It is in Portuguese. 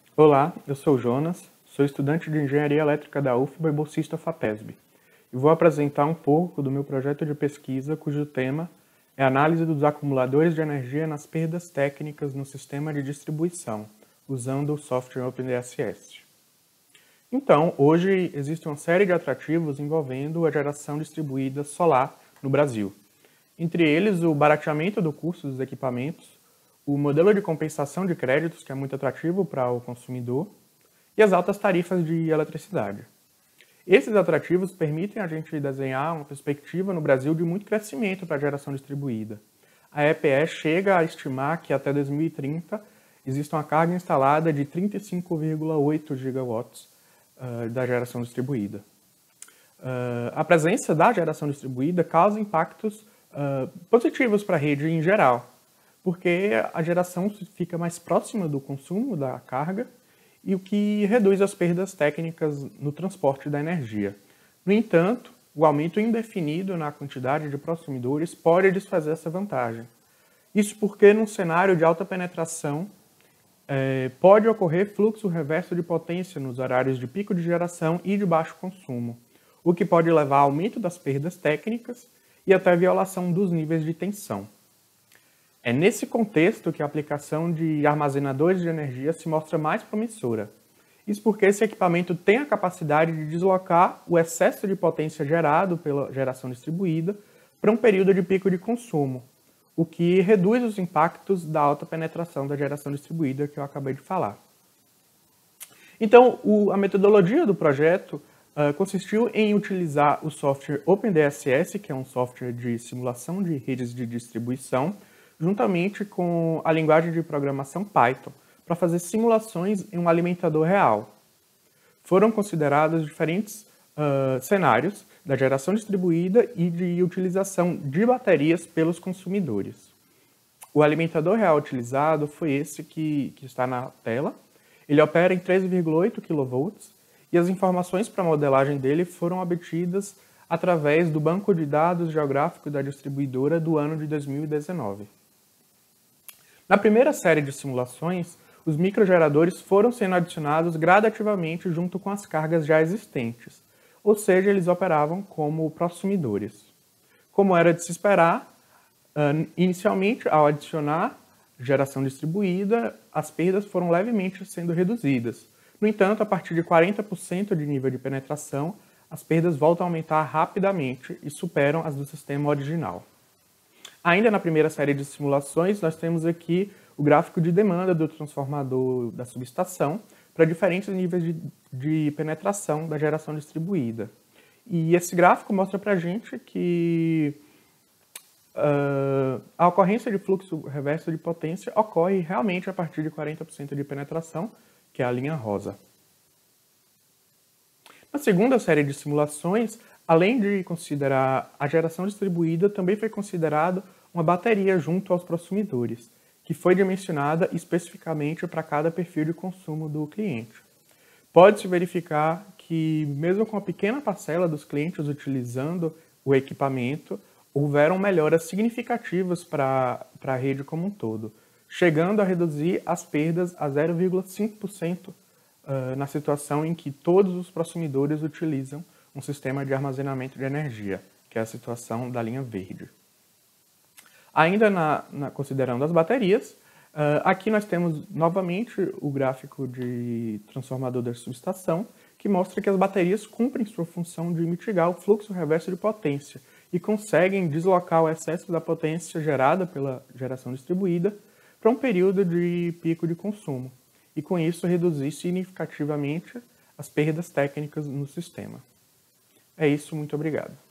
Olá, eu sou o Jonas, sou estudante de Engenharia Elétrica da UFBA e bolsista FAPESB, e vou apresentar um pouco do meu projeto de pesquisa cujo tema é a análise dos acumuladores de energia nas perdas técnicas no sistema de distribuição, usando o software OpenDSS. Então, hoje existe uma série de atrativos envolvendo a geração distribuída solar no Brasil. Entre eles, o barateamento do custo dos equipamentos, o modelo de compensação de créditos, que é muito atrativo para o consumidor, e as altas tarifas de eletricidade. Esses atrativos permitem a gente desenhar uma perspectiva no Brasil de muito crescimento para a geração distribuída. A EPE chega a estimar que até 2030 existe uma carga instalada de 35,8 gigawatts da geração distribuída. A presença da geração distribuída causa impactos positivos para a rede em geral, porque a geração fica mais próxima do consumo da carga e o que reduz as perdas técnicas no transporte da energia. No entanto, o aumento indefinido na quantidade de consumidores pode desfazer essa vantagem. Isso porque, num cenário de alta penetração, pode ocorrer fluxo reverso de potência nos horários de pico de geração e de baixo consumo, o que pode levar a aumento das perdas técnicas e até violação dos níveis de tensão. É nesse contexto que a aplicação de armazenadores de energia se mostra mais promissora. Isso porque esse equipamento tem a capacidade de deslocar o excesso de potência gerado pela geração distribuída para um período de pico de consumo, o que reduz os impactos da alta penetração da geração distribuída que eu acabei de falar. Então, a metodologia do projeto consistiu em utilizar o software OpenDSS, que é um software de simulação de redes de distribuição, juntamente com a linguagem de programação Python, para fazer simulações em um alimentador real. Foram considerados diferentes cenários da geração distribuída e de utilização de baterias pelos consumidores. O alimentador real utilizado foi esse que está na tela. Ele opera em 13,8 kV e as informações para a modelagem dele foram obtidas através do banco de dados geográfico da distribuidora do ano de 2019. Na primeira série de simulações, os microgeradores foram sendo adicionados gradativamente junto com as cargas já existentes, ou seja, eles operavam como prosumidores. Como era de se esperar, inicialmente, ao adicionar geração distribuída, as perdas foram levemente sendo reduzidas. No entanto, a partir de 40% de nível de penetração, as perdas voltam a aumentar rapidamente e superam as do sistema original. Ainda na primeira série de simulações, nós temos aqui o gráfico de demanda do transformador da subestação para diferentes níveis de penetração da geração distribuída. E esse gráfico mostra para a gente que a ocorrência de fluxo reverso de potência ocorre realmente a partir de 40% de penetração, que é a linha rosa. Na segunda série de simulações, além de considerar a geração distribuída, também foi considerado uma bateria junto aos prosumidores, que foi dimensionada especificamente para cada perfil de consumo do cliente. Pode-se verificar que, mesmo com a pequena parcela dos clientes utilizando o equipamento, houveram melhoras significativas para a rede como um todo, chegando a reduzir as perdas a 0,5% na situação em que todos os prosumidores utilizam um sistema de armazenamento de energia, que é a situação da linha verde. Ainda considerando as baterias, aqui nós temos novamente o gráfico de transformador da subestação, que mostra que as baterias cumprem sua função de mitigar o fluxo reverso de potência e conseguem deslocar o excesso da potência gerada pela geração distribuída para um período de pico de consumo, e com isso reduzir significativamente as perdas técnicas no sistema. É isso, muito obrigado.